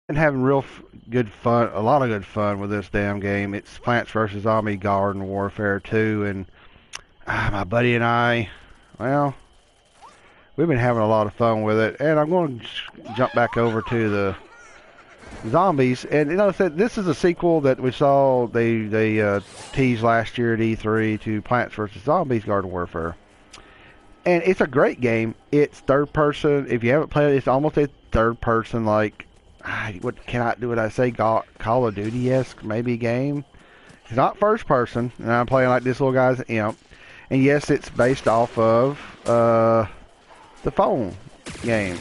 been having good fun, a lot of good fun with this damn game. It's Plants vs. Zombie Garden Warfare 2, and my buddy and I, well, we've been having a lot of fun with it. And I'm going to jump back over to the zombies. And this is a sequel that we saw they teased last year at E3 to Plants vs. Zombies Garden Warfare. And it's a great game. It's third person. If you haven't played it, it's almost a third person, like, what can I do? What I say? Call of Duty-esque maybe game. It's not first person, and I'm playing like this little guy's imp. And yes, it's based off of the phone game.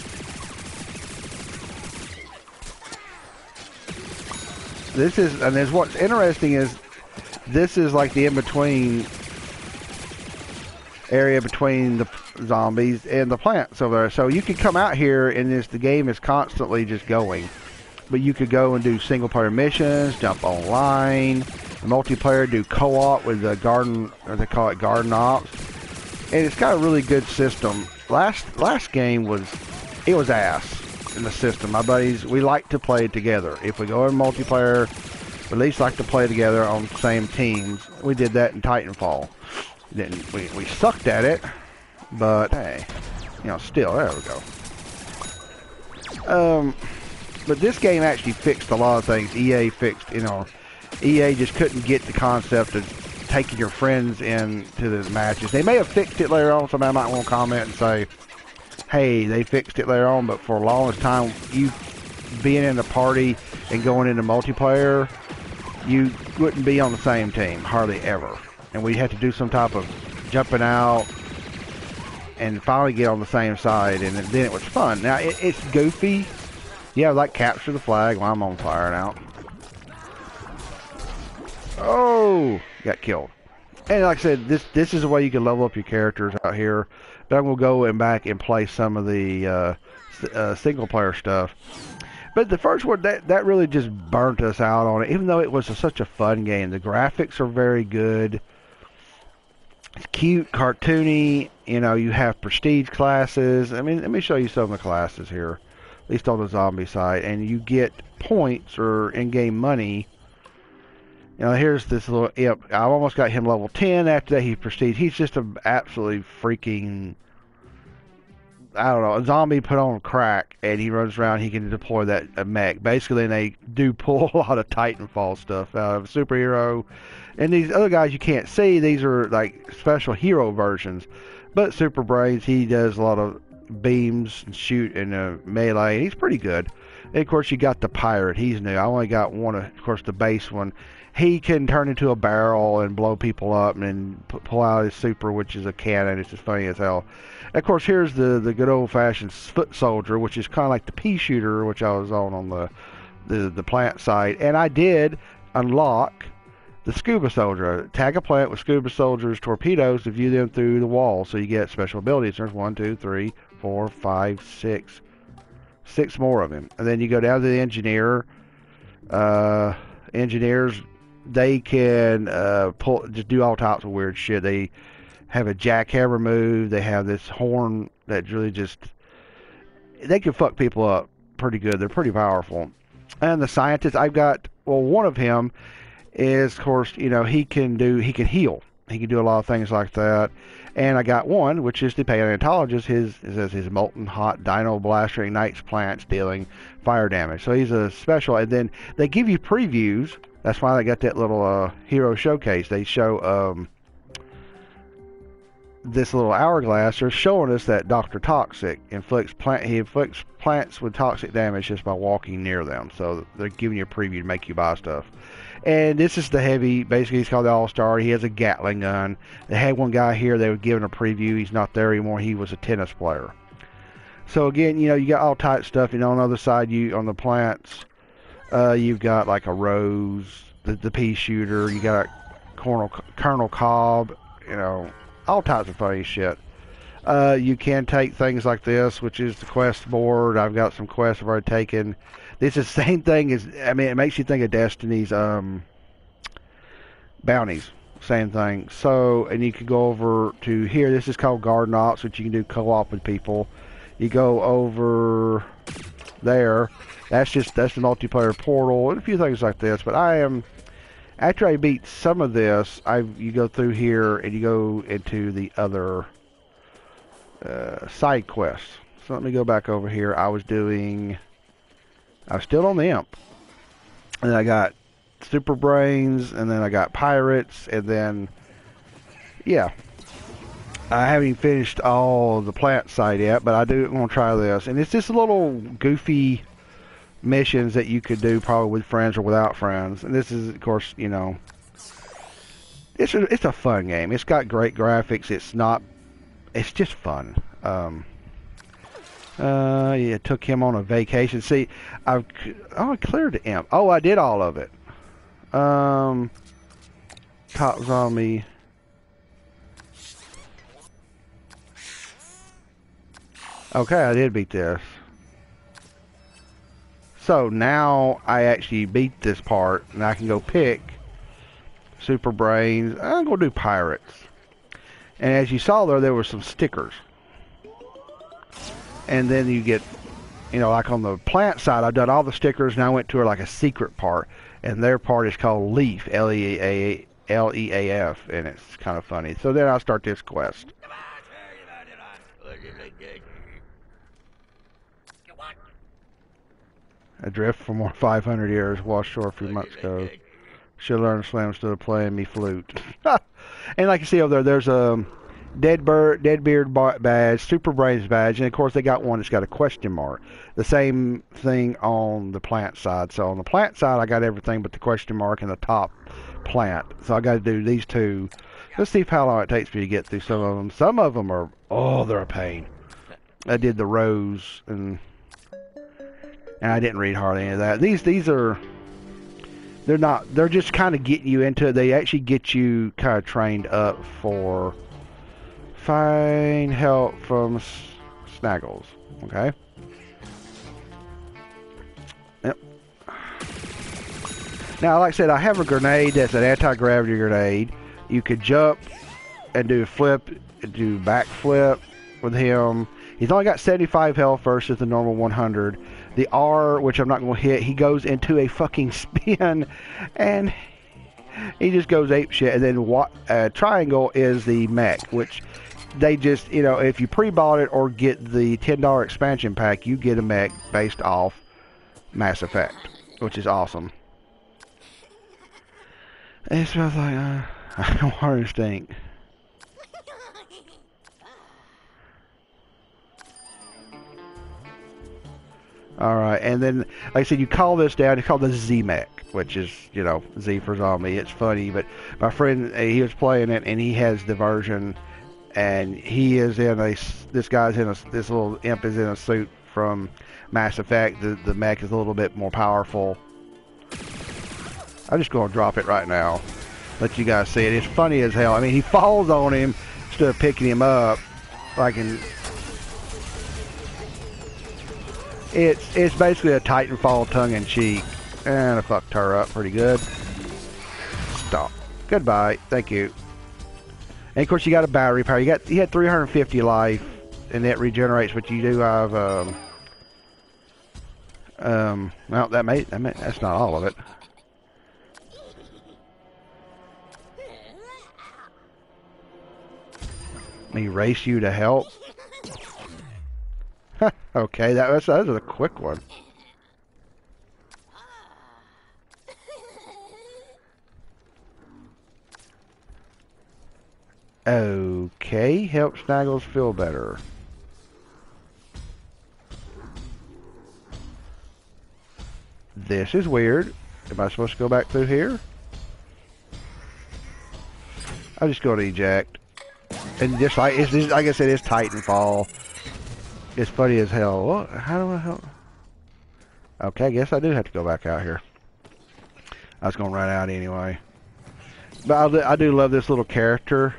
And what's interesting is this is like the in-between area between the zombies and the plants over there. So you could come out here and the game is constantly just going. But you could go and do single player missions, jump online, multiplayer, do co-op with the garden, or they call it garden ops. And it's got a really good system. Last game was ass in the system. My buddies, we like to play together. If we go in multiplayer, we at least like to play together on the same teams. We did that in Titanfall. Then we sucked at it, but hey, still, there we go. But this game actually fixed a lot of things. EA fixed, EA just couldn't get the concept of taking your friends into the matches. They may have fixed it later on. Somebody might want to comment and say, hey, they fixed it later on, but for the longest time, you being in a party and going into multiplayer, you wouldn't be on the same team, hardly ever. And we had to do some type of jumping out and finally get on the same side, and then it was fun. Now, it's goofy. Yeah, like capture the flag while I'm on fire now. Oh, got killed. And like I said, this is the way you can level up your characters out here. But I'm going to go back and play some of the single player stuff. But the first one, that really just burnt us out on it, even though it was such a fun game. The graphics are very good. It's cute, cartoony. You have prestige classes. I mean, let me show you some of the classes here, at least on the zombie side. And you get points or in-game money. Here's this little imp. I almost got him level 10. After that, he's prestige. He's just an absolutely freaking, I don't know, a zombie put on crack, and he runs around. He can deploy that mech. Basically, they do pull a lot of Titanfall stuff out of a superhero. And these other guys you can't see. These are like special hero versions. But Super Brains, he does a lot of beams and shoot in melee. He's pretty good. And of course, you got the pirate. He's new. I only got one, of course, the base one. He can turn into a barrel and blow people up and pull out his super, which is a cannon. It's just funny as hell. And of course, here's the good old-fashioned foot soldier, which is kind of like the pea shooter, which I was on the plant site. And I did unlock the scuba soldier. Tag a plant with scuba soldiers torpedoes to view them through the wall, so you get special abilities. There's 1, 2, 3, 4, 5, 6. 6 more of them. And then you go down to the engineer. Engineers, they can just do all types of weird shit. They have a jackhammer move. They have this horn that really they can fuck people up pretty good. They're pretty powerful. And the scientist, I've got, one of him is, of course, he can heal. He can do a lot of things like that. And I got one, which is the paleontologist. His molten hot dino blaster ignites plants, dealing fire damage. So he's a special. And then they give you previews. That's why they got that little hero showcase. They show this little hourglass. They're showing us that Dr. Toxic inflicts plants with toxic damage just by walking near them. So they're giving you a preview to make you buy stuff. And this is the heavy. Basically, he's called the All-Star. He has a Gatling gun. They had one guy here. They were giving a preview. He's not there anymore. He was a tennis player. So again, you got all types of stuff. On the other side, on the plants, you've got like a Rose, the pea shooter. You got a Colonel Cobb. All types of funny shit. You can take things like this, which is the quest board. I've got some quests I've already taken. This is the same thing as, it makes you think of Destiny's bounties. Same thing. So, and you can go over to here. This is called Garden Ops, which you can do co-op with people. You go over there, That's the multiplayer portal and a few things like this. But I am, after I beat some of this, you go through here and you go into the other side quests. So let me go back over here. I was still on the imp, and then I got super brains, and then I got pirates, and then yeah, I haven't even finished all the plant side yet, but I do want to try this. And it's just little goofy missions that you could do probably with friends or without friends. And this is, of course, you know, it's a fun game. It's got great graphics. It's just fun. Yeah, took him on a vacation. See, I cleared the imp. Oh, I did all of it. Top zombie. Okay, I did beat this. So now I actually beat this part, and I can go pick super brains. I'm gonna do pirates. And as you saw there were some stickers. And then you get, you know, like on the plant side, I've done all the stickers, and I went to like a secret part, and their part is called Leaf, Leaf, and it's kind of funny. So then I'll start this quest. Adrift for more 500 years, washed shore a few months ago. Should learn to swim instead of playing me flute. And like you see over there, there's a Deadbeard badge, Super Brains badge, and of course they got one that's got a question mark. The same thing on the plant side. So on the plant side, I got everything but the question mark and the top plant. So I got to do these two. Let's see how long it takes me to get through some of them. Some of them are, oh, they're a pain. I did the rose, and I didn't read hardly any of that. These are, they're just kind of getting you into it. They actually get you kind of trained up for find help from Snaggles. Okay. Yep. Now, like I said, I have a grenade that's an anti-gravity grenade. You could jump and do a flip, do backflip with him. He's only got 75 health versus the normal 100. The R, which I'm not going to hit, he goes into a fucking spin, and he just goes ape shit. And then triangle is the mech, which they just, you know, if you pre-bought it or get the $10 expansion pack, you get a mech based off Mass Effect, which is awesome. It smells like I don't want to stink. Alright, and then, like I said, you call this down, it's called the Z-Mech, which is, you know, Z for zombie. It's funny, but my friend, he was playing it, and he has the version, and he is in this little imp is in a suit from Mass Effect. The mech is a little bit more powerful. I'm just going to drop it right now. Let you guys see it. It's funny as hell. I mean, he falls on him instead of picking him up, like in... It's basically a Titanfall tongue-in-cheek, and I fucked her up pretty good. Stop. Goodbye. Thank you. And of course, you got a battery power. You had 350 life, and it regenerates. But you do have well, that's not all of it. Let me race you to help. Okay, that was a quick one. Okay, help Snaggles feel better. This is weird. Am I supposed to go back through here? I'm just going to eject. And just like like I said, it's Titanfall. It's funny as hell. What? How do I help? Okay, I guess I do have to go back out here. I was going to run out anyway. But I do love this little character.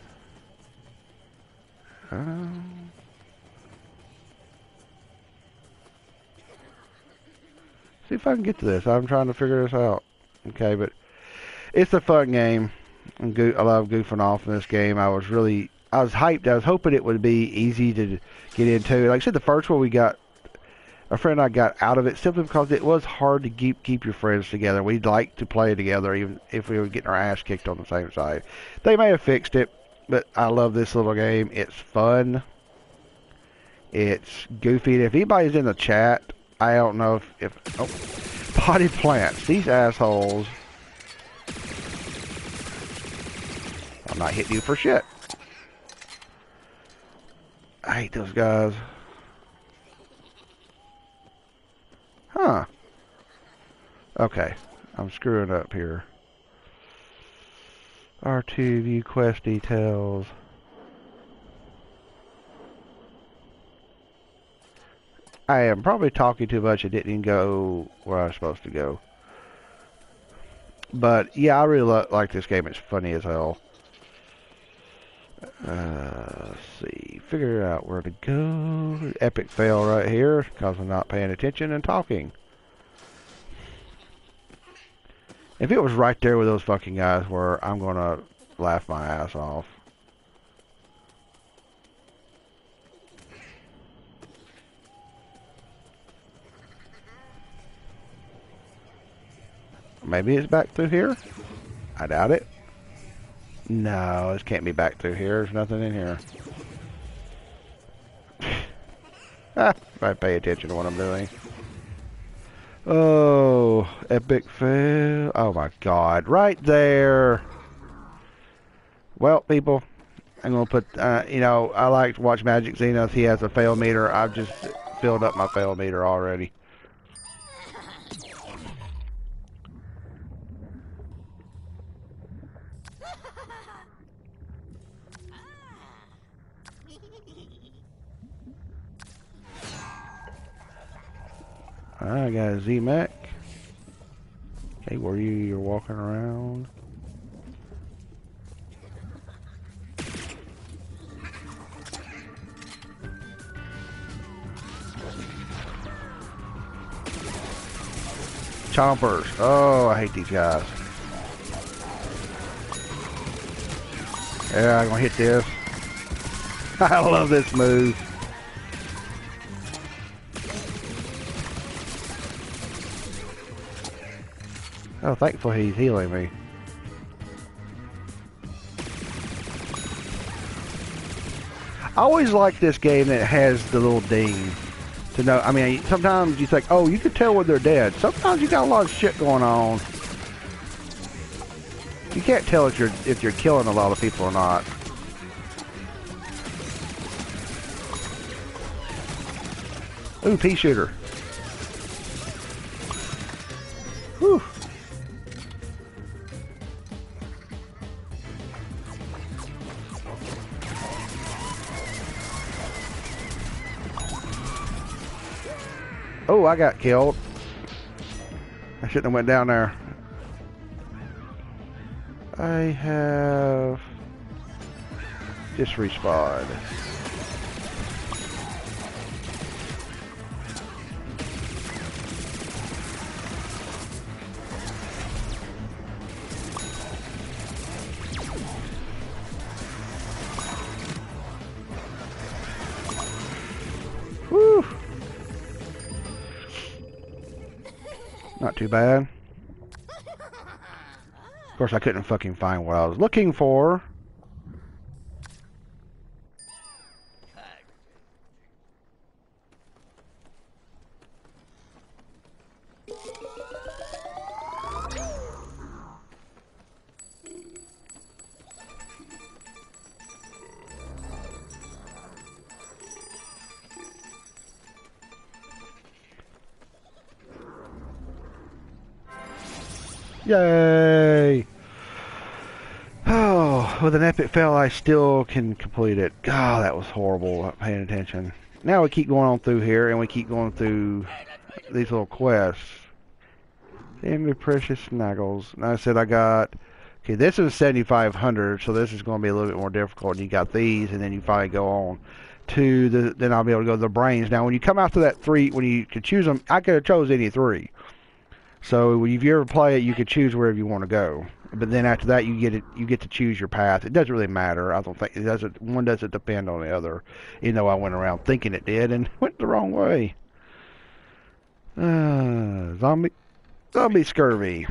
See if I can get to this. I'm trying to figure this out. Okay, but it's a fun game. I love goofing off in this game. I was hyped. I was hoping it would be easy to get into. Like I said, the first one we got, A friend and I got out of it simply because it was hard to keep your friends together. We'd like to play together even if we were getting our ass kicked on the same side. They may have fixed it, but I love this little game. It's fun. It's goofy. If anybody's in the chat, I don't know if oh, potty plants. These assholes. I'm not hitting you for shit. I hate those guys. Huh. Okay. I'm screwing up here. R2 view quest details. I am probably talking too much. I didn't even go where I was supposed to go. But yeah, I really like this game. It's funny as hell. Let's see. Figure out where to go. Epic fail right here because I'm not paying attention and talking. If it was right there with those fucking guys where I'm gonna laugh my ass off. Maybe it's back through here? I doubt it. No, this can't be back through here. There's nothing in here. I pay attention to what I'm doing. Oh, epic fail. Oh my god, right there. Well, people, I'm going to put, you know, I like to watch Magic Zenith. He has a fail meter. I've just filled up my fail meter already. I got a Z-Mac. Okay, where you're walking around. Chompers. Oh, I hate these guys. Yeah, I'm gonna hit this. I love this move. Oh, thankfully he's healing me. I always like this game that has the little ding to know. I mean, sometimes you think, oh, you can tell when they're dead. Sometimes you got a lot of shit going on. You can't tell if you're killing a lot of people or not. Ooh, pea shooter. Whew. Oh, I got killed. I shouldn't have went down there. I have just respawned. Whew. Not too bad. Of course, I couldn't fucking find what I was looking for. Yay! Oh, with an epic fail, I still can complete it. God, that was horrible, not paying attention. Now we keep going on through here, and we keep going through these little quests. Family Precious Snaggles. And I said I got... Okay, this is 7,500, so this is going to be a little bit more difficult. You got these, and then you finally go on to the... Then I'll be able to go to the brains. Now, when you come out to that 3, when you can choose them, I could have chose any 3. So if you ever play it, you could choose wherever you want to go. But then after that, you get to choose your path. It doesn't really matter. I don't think it doesn't. One doesn't depend on the other. You know, I went around thinking it did and went the wrong way. Zombie scurvy.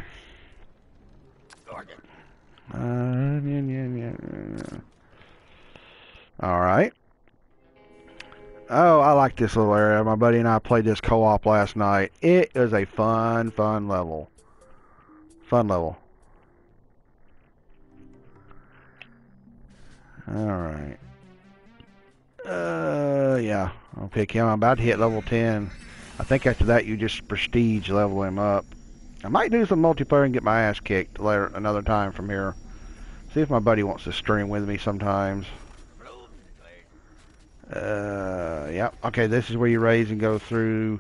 Alright. Oh, I like this little area. My buddy and I played this co-op last night. It is a fun level. Fun level. Alright. Yeah. I'll pick him. I'm about to hit level 10. I think after that you just prestige level him up. I might do some multiplayer and get my ass kicked later another time from here. See if my buddy wants to stream with me sometimes. Yeah. Okay, this is where you raise and go through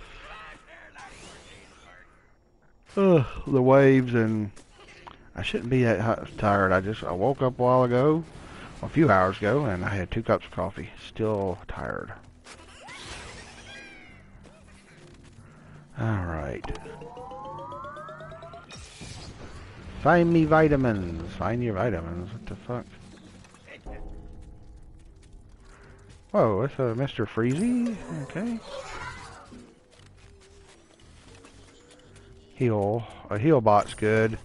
the waves, and I shouldn't be that tired. I woke up a while ago, a few hours ago, and I had 2 cups of coffee. Still tired. Alright. Find me vitamins. Find your vitamins. What the fuck? Whoa, that's a Mr. Freezy. Okay. Heal. A heal bot's good.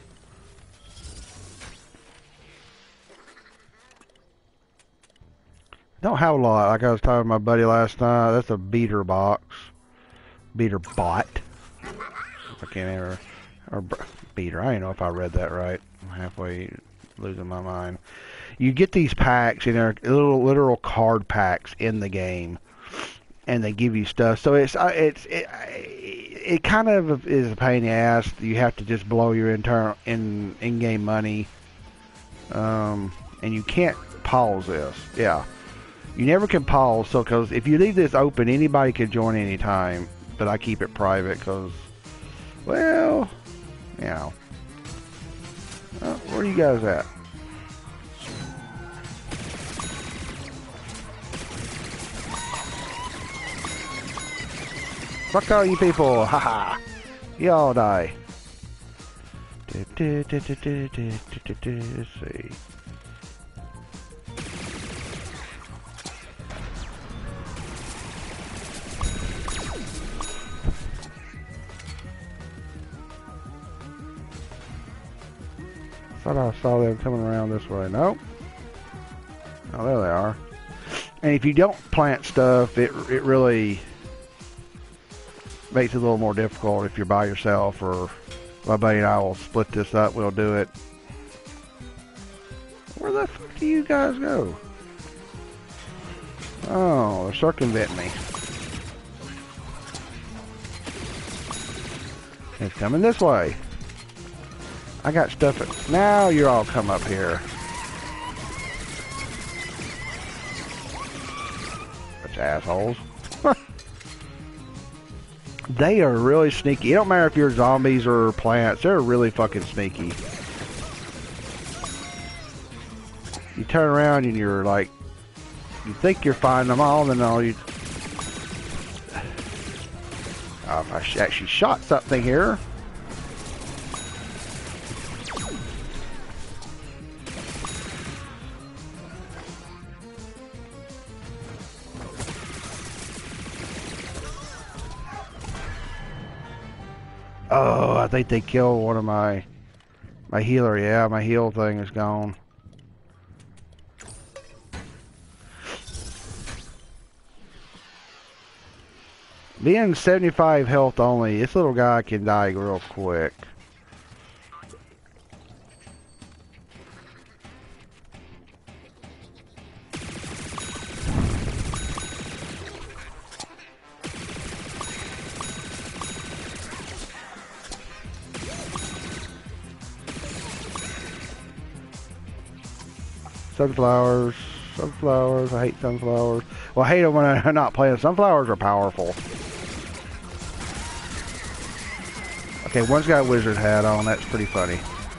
Don't have a lot. Like I was talking to my buddy last night, that's a beater box. Beater bot. I can't ever. Or beater. I don't know if I read that right. I'm halfway losing my mind. You get these packs, and they're little literal card packs in the game, and they give you stuff. So it kind of is a pain in the ass. You have to just blow your in-game money, and you can't pause this. Yeah, you never can pause. So because if you leave this open, anybody can join anytime. But I keep it private because, well, you know. Where are you guys at? Fuck all you people! Haha! You all die. Let's see. Thought I saw them coming around this way. Nope. Oh, there they are. And if you don't plant stuff, it really makes it a little more difficult if you're by yourself, or my buddy and I will split this up. We'll do it. Where the fuck do you guys go? Oh, they're circumventing me. It's coming this way. I got stuff. Now you're all come up here. Bunch of assholes. They are really sneaky. It don't matter if you're zombies or plants. They're really fucking sneaky. You turn around and you're like, you think you're finding them all, and all you... Oh, if I actually shot something here. Oh, I think they killed one of my healer. Yeah, my heal thing is gone. Being 75 health only, this little guy can die real quick. Sunflowers, sunflowers, I hate sunflowers. Well, I hate them when I'm not playing. Sunflowers are powerful. Okay, one's got a wizard hat on, that's pretty funny.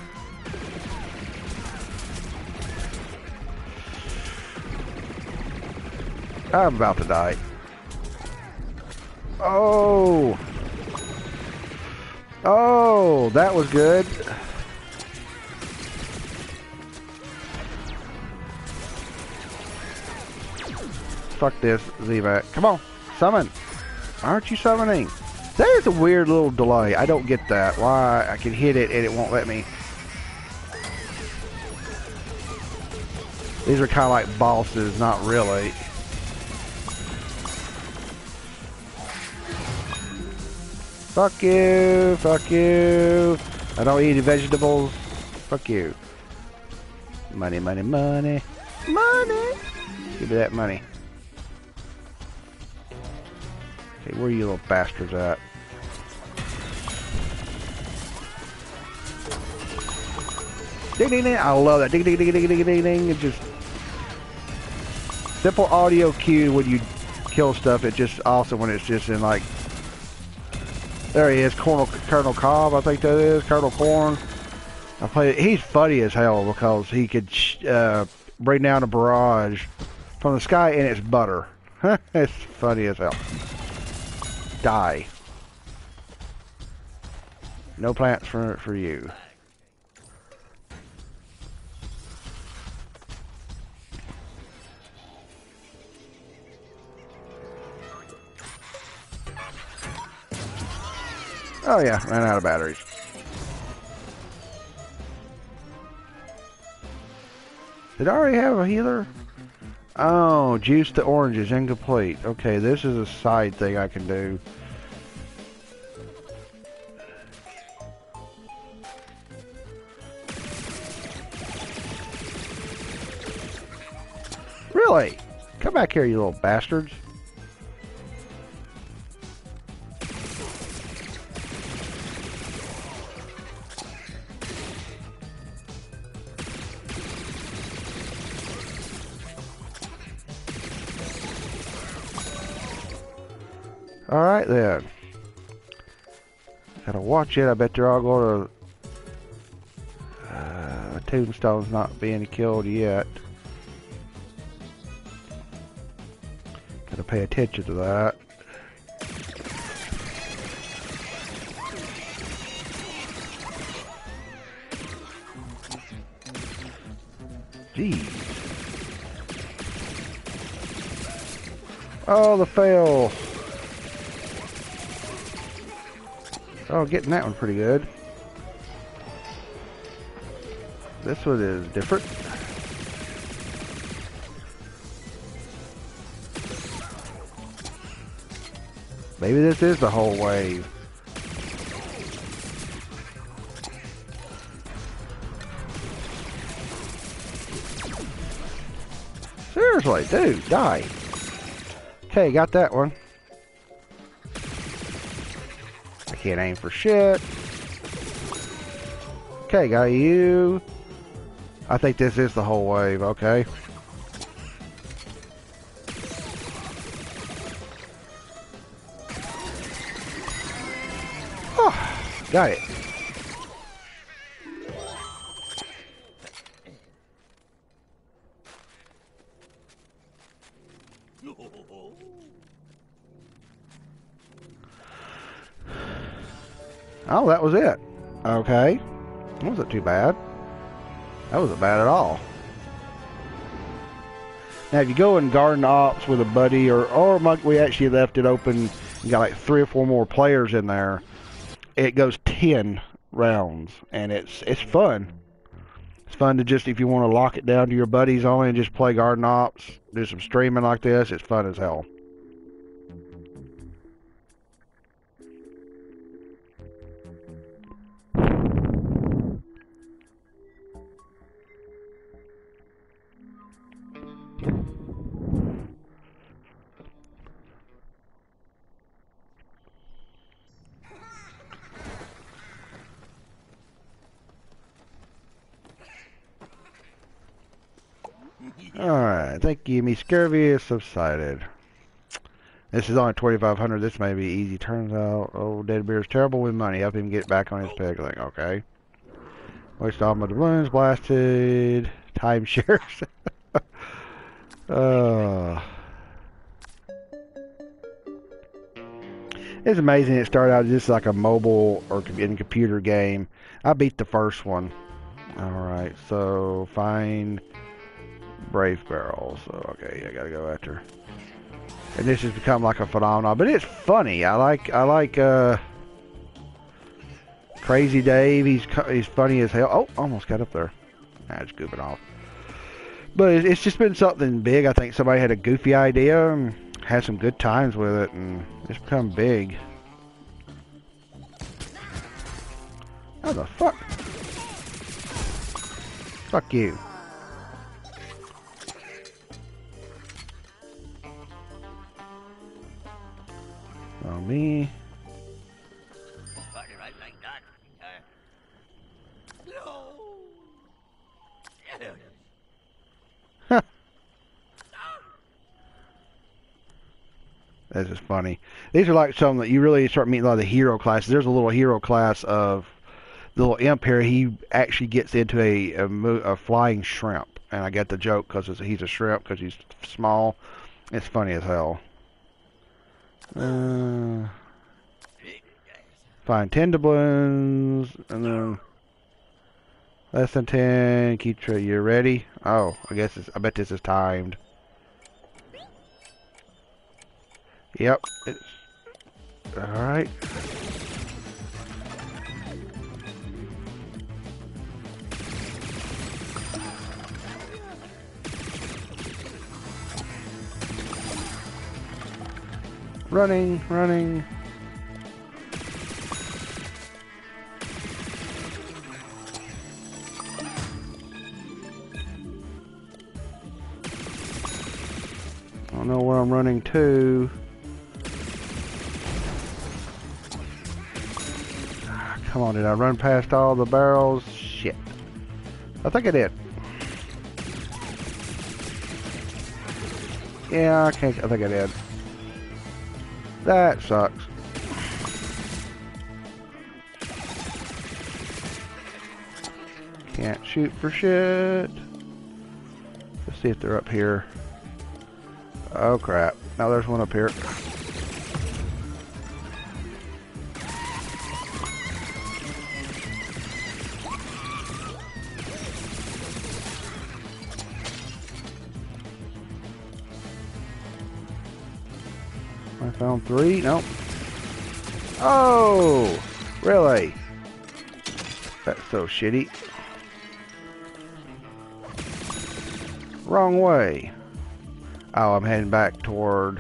I'm about to die. Oh! Oh, that was good. Fuck this, Z-Back. Come on, summon. Why aren't you summoning? There's a weird little delay. I don't get that. Why I can hit it and it won't let me. These are kind of like bosses, not really. Fuck you, fuck you. I don't eat vegetables. Fuck you. Money, money, money. Money! Give me that money. Okay, where are you little bastards at? Ding, ding, ding. I love that. Ding, ding, ding, ding, ding, ding, ding. It's just simple audio cue when you kill stuff. It's just awesome when it's just in like. There he is, Colonel Cobb, I think that is, Colonel Corn. I played. He's funny as hell because he could bring down a barrage from the sky and it's butter. It's funny as hell. Die. No plants for you. Oh yeah, ran out of batteries. Did I already have a healer? Oh, juice the oranges, incomplete. Okay, this is a side thing I can do. Really? Come back here, you little bastards. Alright then. Gotta watch it. I bet they're all going to... Tombstone's not being killed yet. Gotta pay attention to that. Jeez. Oh, the fail. Oh, getting that one pretty good. This one is different. Maybe this is the whole wave. Seriously, dude, die. Okay, got that one. Can't aim for shit. Okay, got you. I think this is the whole wave, okay. Oh, got it. Oh, that was it. Okay. That wasn't too bad. That wasn't bad at all. Now, if you go in Garden Ops with a buddy, or we actually left it open, you got like 3 or 4 more players in there, it goes 10 rounds, and it's fun. It's fun to just, if you want to lock it down to your buddies only and just play Garden Ops, do some streaming like this, it's fun as hell. Alright, thank you. Me scurvy has subsided. This is only 2,500. This may be easy. Turns out, oh, Deadbeard is terrible with money. Help him get back on his peg. Like, okay. Waste all my doubloons, blasted. Timeshares. It's amazing. It started out just like a mobile or in computer game. I beat the first one. Alright, so find Brave Barrel. So, okay, I gotta go after. and this has become like a phenomenon. But it's funny. I like Crazy Dave. He's funny as hell. Oh, almost got up there. Nah, just goofing off. But it's just been something big. I think somebody had a goofy idea and had some good times with it, and it's become big. How the fuck? Fuck you. On me. That's just funny. These are like some that you really start meeting a lot of the hero classes. There's a little hero class of the little imp here. He actually gets into a flying shrimp, and I get the joke because he's a shrimp because he's small. It's funny as hell. Find 10 doubloons, and then less than 10. Keep you ready? Oh, I bet this is timed. Yep. It's all right. Running. I don't know where I'm running to. Come on, did I run past all the barrels? Shit. I think I did. Yeah, I think I did. That sucks. Can't shoot for shit. Let's see if they're up here. Oh crap. Now there's one up here. I found 3. Nope. Oh! Really? That's so shitty. Wrong way. Oh, I'm heading back toward...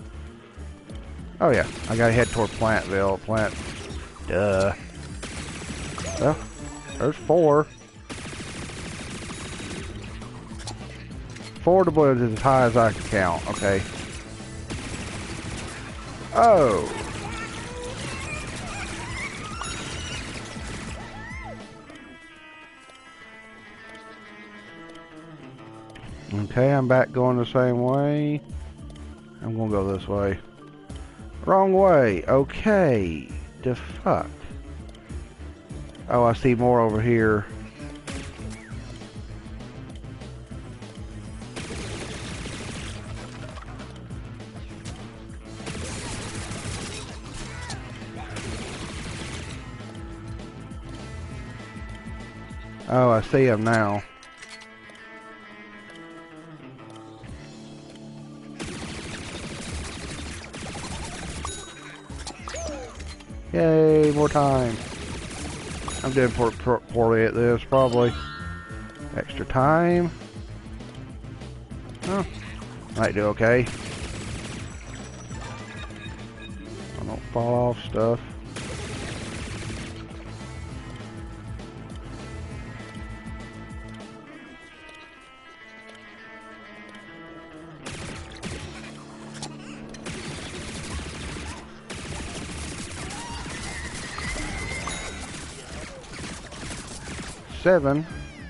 Oh yeah, I gotta head toward Plantville. Duh. Well, there's 4. 4 doubloons is as high as I can count, okay. Oh. Okay, I'm back going the same way. I'm gonna go this way. Wrong way. Okay. The fuck. Oh, I see more over here. Oh, I see them now. Yay, more time. I'm doing poorly at this, probably. Extra time. Oh, might do okay. I don't fall off stuff. Seven.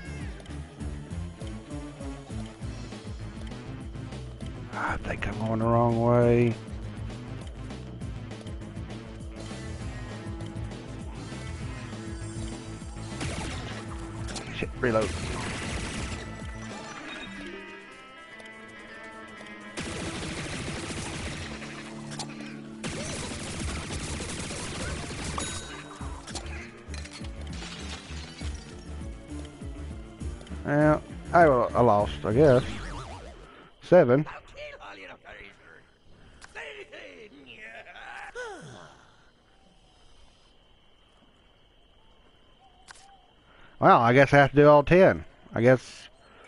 I think I'm going the wrong way. Shit, reload. Well, I lost, I guess. 7. Well, I guess I have to do all 10. I guess.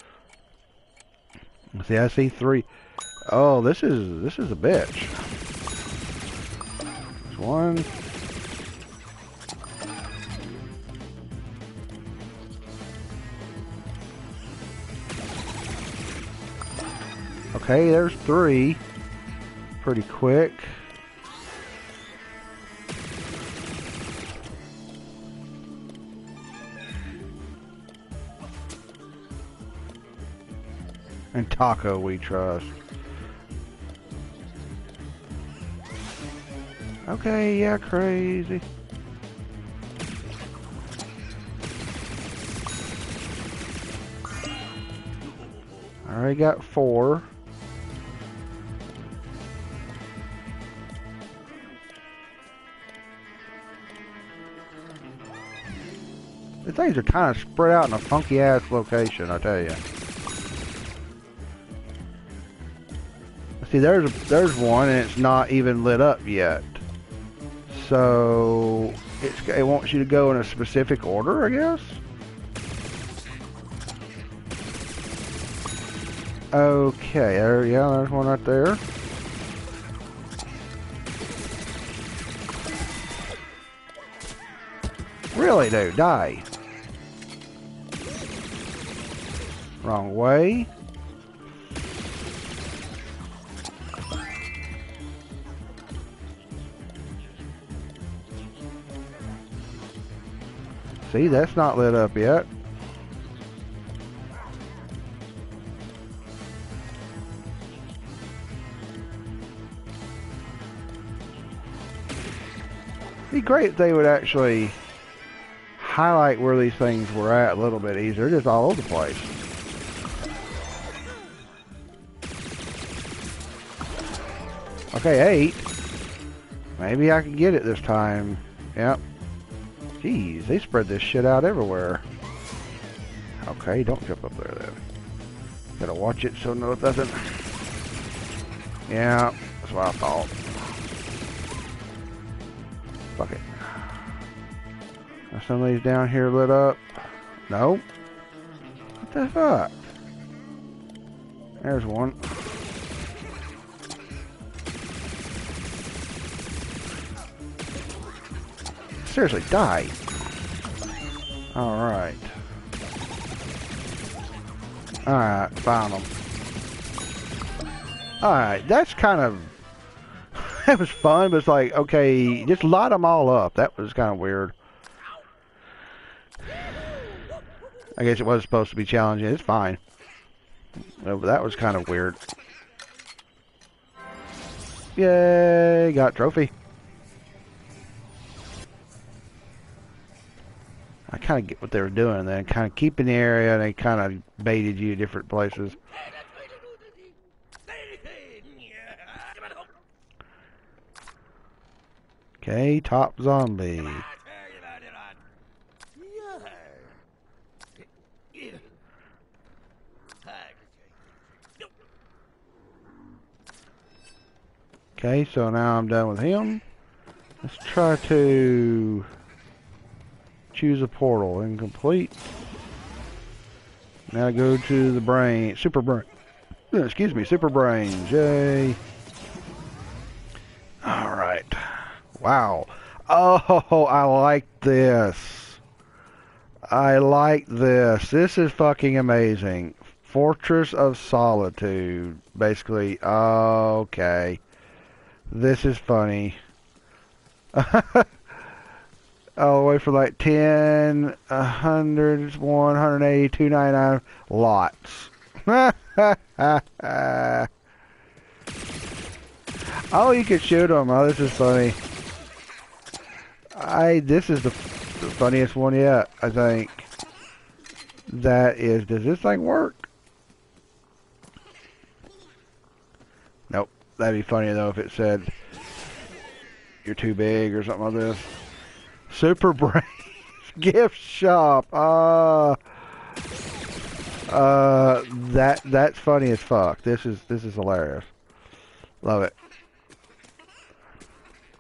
Let's see, I see 3. Oh, this is a bitch. There's 1. Okay, there's 3. Pretty quick. And Taco we trust. Okay, yeah, crazy. I already got 4. The things are kind of spread out in a funky ass location, I tell you. See, there's one and it's not even lit up yet. So it wants you to go in a specific order, I guess. Okay, there's one right there. Really, dude, die. Wrong way. See, that's not lit up yet. It'd be great if they would actually highlight where these things were at a little bit easier. Just all over the place. Okay, 8. Maybe I can get it this time. Yep. Jeez, they spread this shit out everywhere. Okay, don't jump up there then. Gotta watch it so no it doesn't. Yeah, that's what I thought. Fuck it. Are some of these down here lit up? No. What the fuck? There's one. Seriously, die. Alright. Alright, found them. Alright, that's kind of... that was fun, but it's like, okay, just light them all up. That was kind of weird. I guess it was supposed to be challenging. It's fine. No, but that was kind of weird. Yay, got trophy. I kind of get what they were doing then, kind of keeping the area, and they kind of baited you different places. Okay, top zombie. Okay, so now I'm done with him. Let's try to choose a portal. Incomplete. Now go to the brain. Super brain. Excuse me, super brains. Yay. Alright. Wow. Oh, I like this. I like this. This is fucking amazing. Fortress of Solitude. Basically, okay. This is funny. All the way for like 10, 100, 180, 299 lots. Oh, you can shoot them. Oh, this is funny. This is the funniest one yet, I think. That is, does this thing work? Nope. That'd be funny though if it said you're too big or something like this. Super Brains gift shop. That's funny as fuck. This is hilarious. Love it.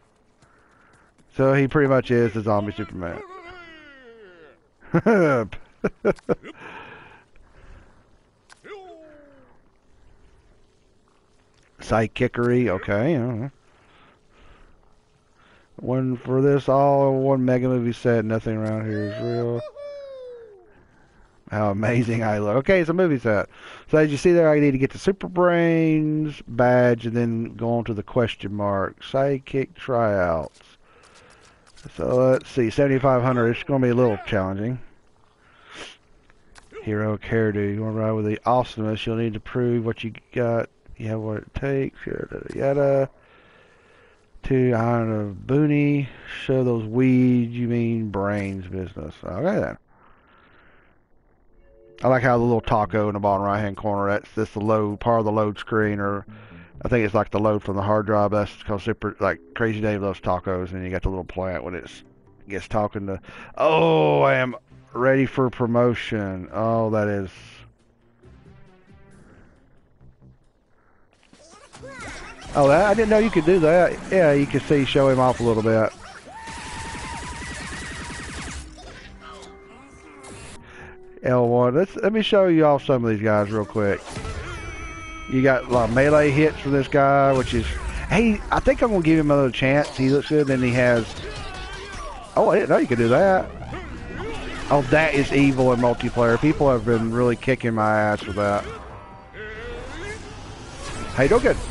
So he pretty much is the zombie Superman. Sidekickery, okay. One for this all one mega movie set. Nothing around here is real. How amazing I look. Okay, it's a movie set. So as you see there, I need to get the Super Brains badge and then go on to the question mark. Sidekick tryouts. So let's see, 7,500. It's going to be a little challenging. Hero hairdo. You want to ride with the awesomeness. You'll need to prove what you got. You have what it takes. Yada yada. To iron a boonie. Show those weeds. You mean brains business. Okay then. I like how the little taco in the bottom right hand corner, that's the load, part of the load screen, or I think it's like the load from the hard drive. That's called Super, like Crazy Dave loves tacos, and you got the little plant when it gets talking to, oh, I am ready for promotion. Oh, that is, oh, that, I didn't know you could do that. Yeah, you can see, show him off a little bit. L1. Let me show you off some of these guys real quick. You got a lot of melee hits from this guy, which is, hey, I think I'm gonna give him another chance. He looks good. Then he has, oh, I didn't know you could do that. Oh, that is evil in multiplayer. People have been really kicking my ass with that. Hey, doing good.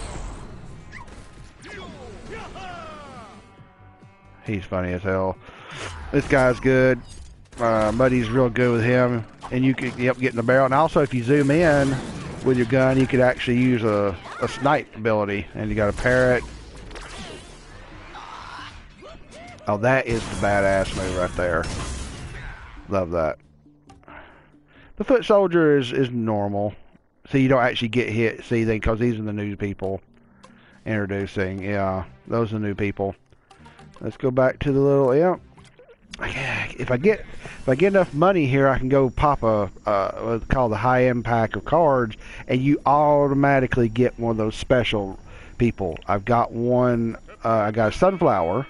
He's funny as hell. This guy's good. Muddy's real good with him, and you could get in the barrel. And also, if you zoom in with your gun, you could actually use a snipe ability, and you got a parrot. Oh, that is the badass move right there. Love that. The foot soldier is normal, so you don't actually get hit. See, because these are the new people introducing. Yeah, those are the new people. Let's go back to the little, yeah. If I get enough money here, I can go pop what's called the high impact of cards, and you automatically get one of those special people. I've got one. I got a sunflower.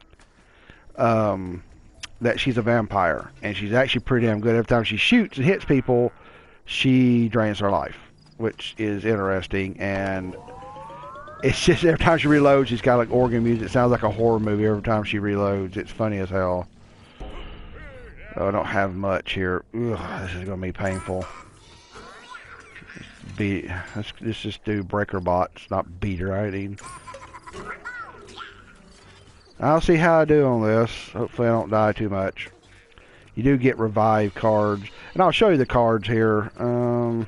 That she's a vampire, and she's actually pretty damn good. Every time she shoots and hits people, she drains her life, which is interesting. And it's just every time she reloads, she's got like organ music. It sounds like a horror movie every time she reloads. It's funny as hell. Oh, I don't have much here. Ugh, this is going to be painful. Let's just do breaker bots, not beater. I mean, I'll see how I do on this. Hopefully I don't die too much. You do get revive cards, and I'll show you the cards here. Oh,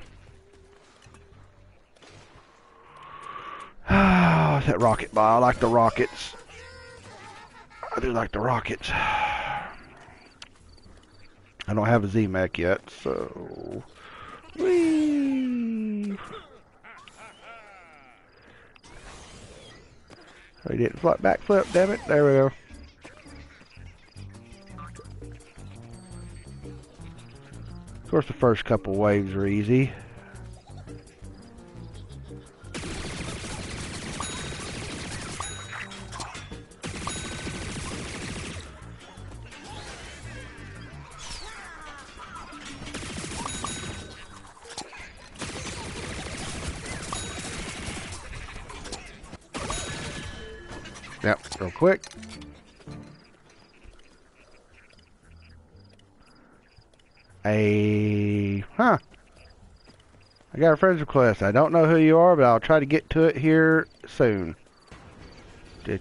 that rocket ball. I like the rockets. I do like the rockets. I don't have a Z-Mech yet, so... Whee! I didn't backflip, damn it. There we go. Of course, the first couple waves are easy. Yep, real quick. I got a friend's request. I don't know who you are, but I'll try to get to it here soon. What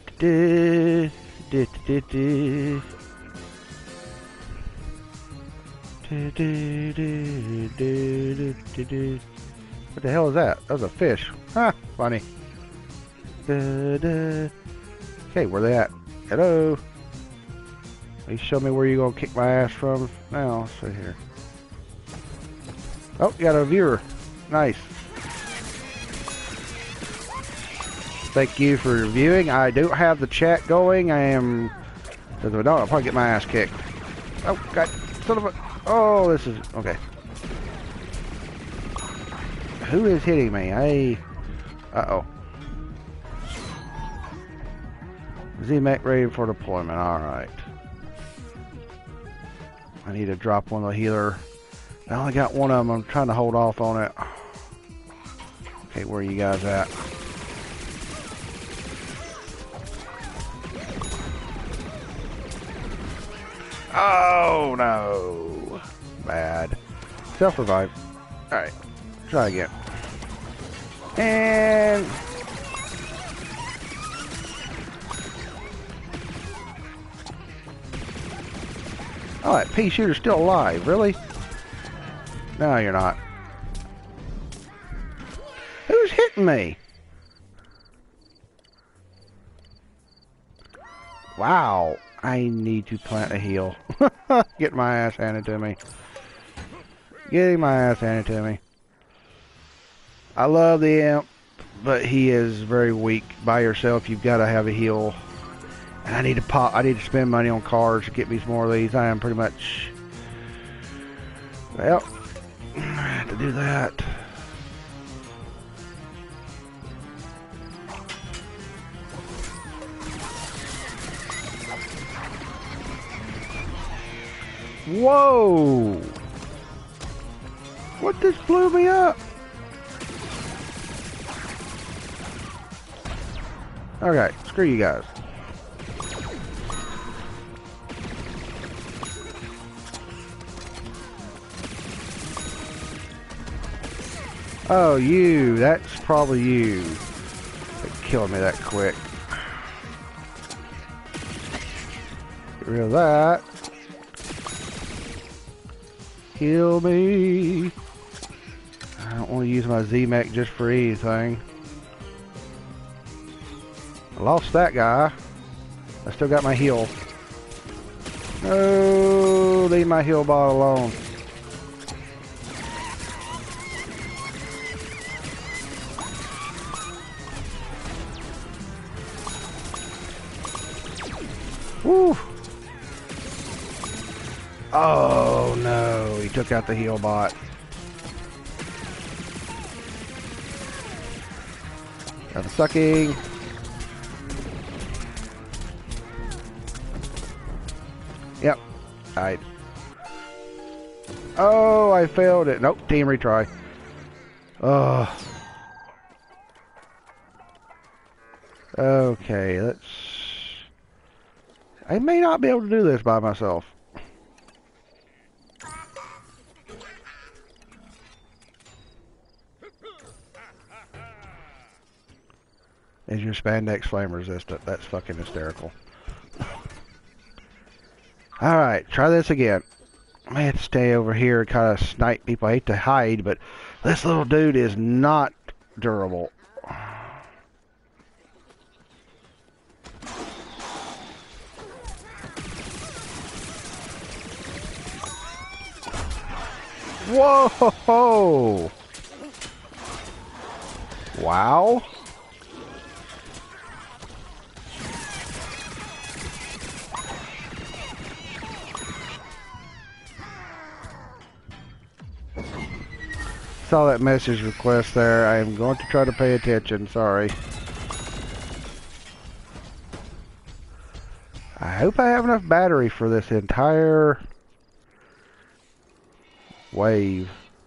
the hell is that? That was a fish. Huh, funny. Okay, where they at? Hello? Please show me where you're going to kick my ass from. Now, let's see here. Oh, you got a viewer. Nice. Thank you for viewing. I do have the chat going. I am... If I don't, I'll probably get my ass kicked. Oh, God. Son of a... Oh, this is... Okay. Who is hitting me? Hey. Uh-oh. Z-Mech ready for deployment. Alright. I need to drop one of the healer I only got one of them. I'm trying to hold off on it. Okay, where are you guys at? Oh no! Bad. Self-revive. Alright, try again. And... oh, that pea shooter's still alive. Really? No, you're not. Who's hitting me? Wow. I need to plant a heal. Get my ass handed to me. Getting my ass handed to me. I love the imp, but he is very weak. By yourself, you've got to have a heal. And I need to pop. I need to spend money on cards to get me some more of these. I am pretty much. Well, I have to do that. Whoa! What just blew me up? Okay, screw you guys. Oh, you. That's probably you. That killed me that quick. Get rid of that. Kill me. I don't want to use my Z-Mech just for anything. I lost that guy. I still got my heal. No, leave my heal bot alone. Woo! Oh no, he took out the heal bot. Got the sucking. Yep. Alright. Oh, I failed it. Nope, team retry. Okay, let's... I may not be able to do this by myself. Is your spandex flame resistant? That's fucking hysterical. Alright, try this again. I may have to stay over here and kind of snipe people. I hate to hide, but this little dude is not durable. Whoa! Wow. Saw that message request there. I am going to try to pay attention. Sorry. I hope I have enough battery for this entire wave.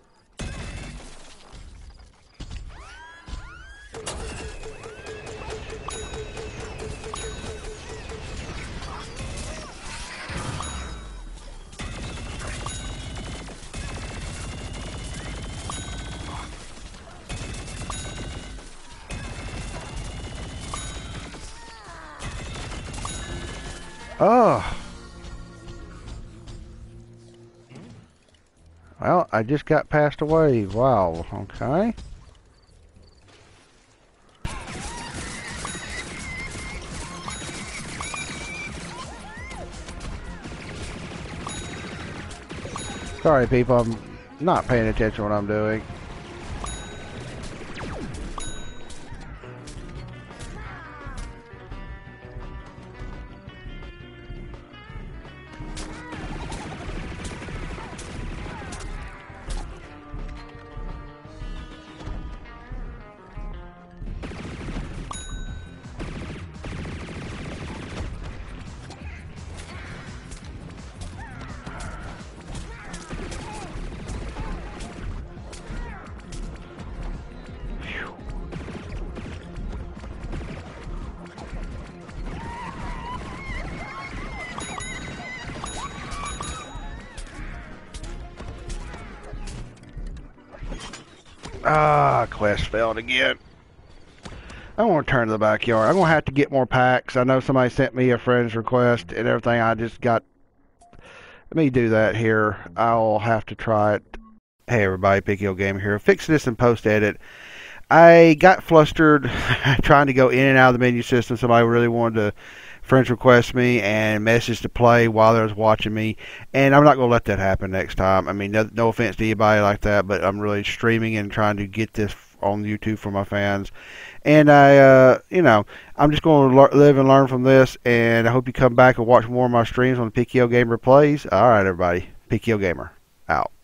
Oh. Well, I just got past a wave. Wow. Okay. Sorry, people. I'm not paying attention to what I'm doing. Ah, quest failed again. I want to turn to the backyard. I'm going to have to get more packs. I know somebody sent me a friend's request and everything. I just got... Let me do that here. I'll have to try it. Hey everybody, POG Gamer here. Fixing this in post-edit. I got flustered trying to go in and out of the menu system. Somebody really wanted to friends request me and message to play while they was watching me, and I'm not going to let that happen next time. I mean, no offense to anybody like that, but I'm really streaming and trying to get this on YouTube for my fans. And I'm just going to live and learn from this, and I hope you come back and watch more of my streams on the PKO Gamer Plays. All right, everybody. PKO Gamer, out.